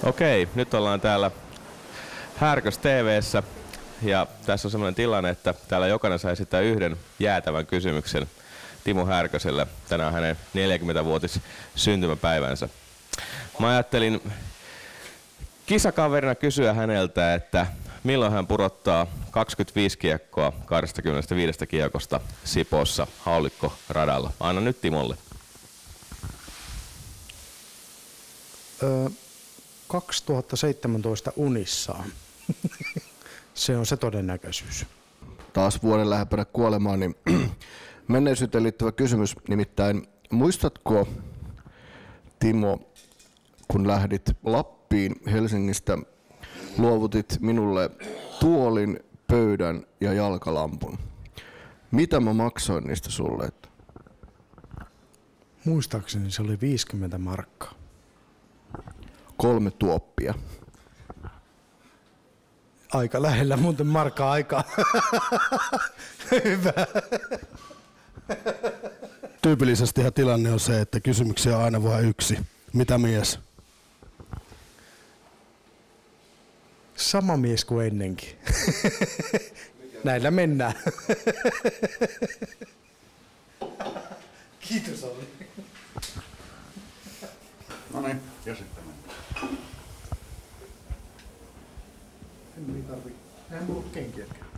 Okei, nyt ollaan täällä Härkös TV:ssä ja tässä on sellainen tilanne, että täällä jokainen saa esittää yhden jäätävän kysymyksen Timo Härköselle. Tänään hänen 40-vuotis syntymäpäivänsä. Mä ajattelin kisakaverina kysyä häneltä, että milloin hän pudottaa 25 kiekkoa 25 kiekosta Sipoossa haulikkoradalla. Anna nyt Timolle. 2017 unissaan. Se on se todennäköisyys. Taas vuoden lähempänä kuolemaan, niin menneisyyteen liittyvä kysymys. Nimittäin muistatko, Timo, kun lähdit Lappiin Helsingistä, luovutit minulle tuolin, pöydän ja jalkalampun. Mitä mä maksoin niistä sulle? Muistaakseni se oli 50 markkaa. 3 tuoppia. Aika lähellä muuten markkaa aikaa. Hyvä. Tyypillisestihan tilanne on se, että kysymyksiä on aina vain yksi. Mitä mies? Sama mies kuin ennenkin. Näillä mennään. Kiitos Olli. No niin, ja sitten mennään. En tarvitse. En mulla kenkiäkään.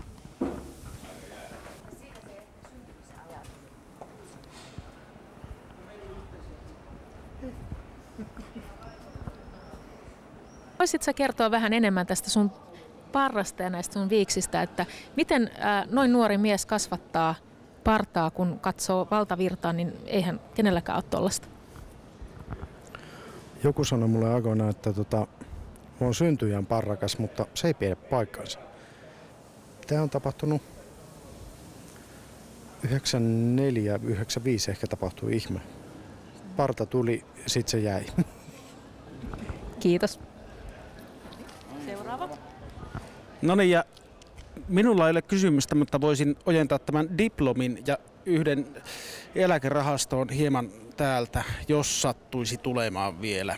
Voisitko kertoa vähän enemmän tästä sun parrasta ja näistä sun viiksistä, että miten noin nuori mies kasvattaa partaa, kun katsoo valtavirtaan, niin eihän kenelläkään ole tollasta? Joku sanoi mulle aikoinaan, että mä oon syntyjän parrakas, mutta se ei pidä paikkansa. Tämä on tapahtunut 94, 95 ehkä tapahtui ihme. Parta tuli, sit se jäi. Kiitos. Seuraava. No niin, ja minulla ei ole kysymystä, mutta voisin ojentaa tämän diplomin ja yhden eläkerahastoon hieman täältä, jos sattuisi tulemaan vielä.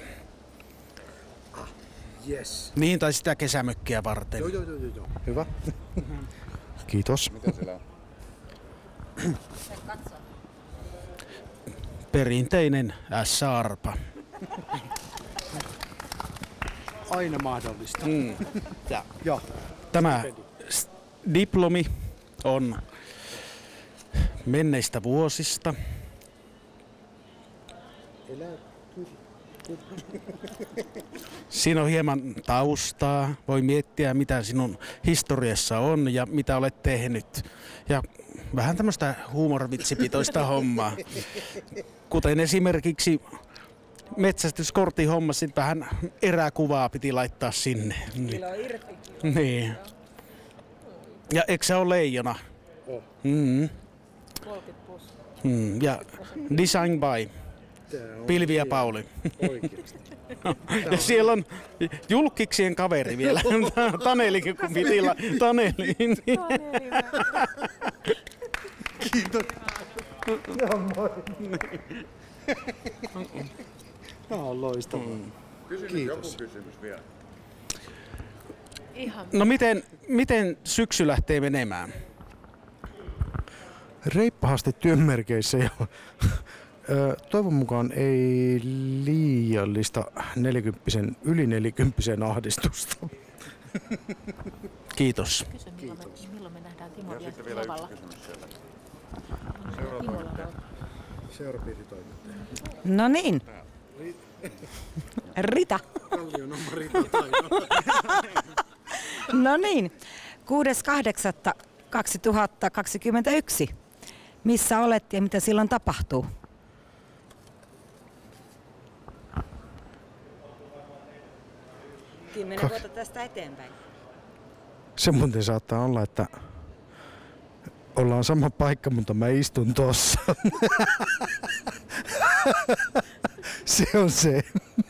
Yes. Niin, tai sitä kesämökkiä varten. Joo. Hyvä. Kiitos. Mitä siellä on? Perinteinen S-arpa. Aina mahdollista. Ja. Tämä diplomi on menneistä vuosista. Siinä on hieman taustaa. Voi miettiä, mitä sinun historiassa on ja mitä olet tehnyt. Ja vähän tämmöistä huumorvitsipitoista hommaa. Kuten esimerkiksi metsästyskortin hommasin, vähän eräkuvaa piti laittaa sinne. Niin. Ja eikö se ole leijona? Mm. 30 plus. Ja Design by Pilvi ja Pauli. Ja siellä on julkiksien kaveri vielä. Tanelikin, kun piti Taneli. Kiitos. Joo, moi. Tämä on loistavaa. Kysymys, joku kysymys vielä. No miten syksy lähtee menemään? Reippahasti työmerkeissä ja toivon mukaan ei liiallista yli 40 ahdistusta. Kiitos. Kysy, milloin me nähdään Timo Ja sitten vielä lavalla. yksi kysymys siellä. Seurapiiritoimittaja. No niin. Rita. Kallion oma Rita Taino. No niin. 6.8.2021. Missä olet ja mitä silloin tapahtuu? Kymmenen vuotta tästä eteenpäin. Se muuten saattaa olla, että ollaan sama paikka, mutta mä istun tossa. Se on se.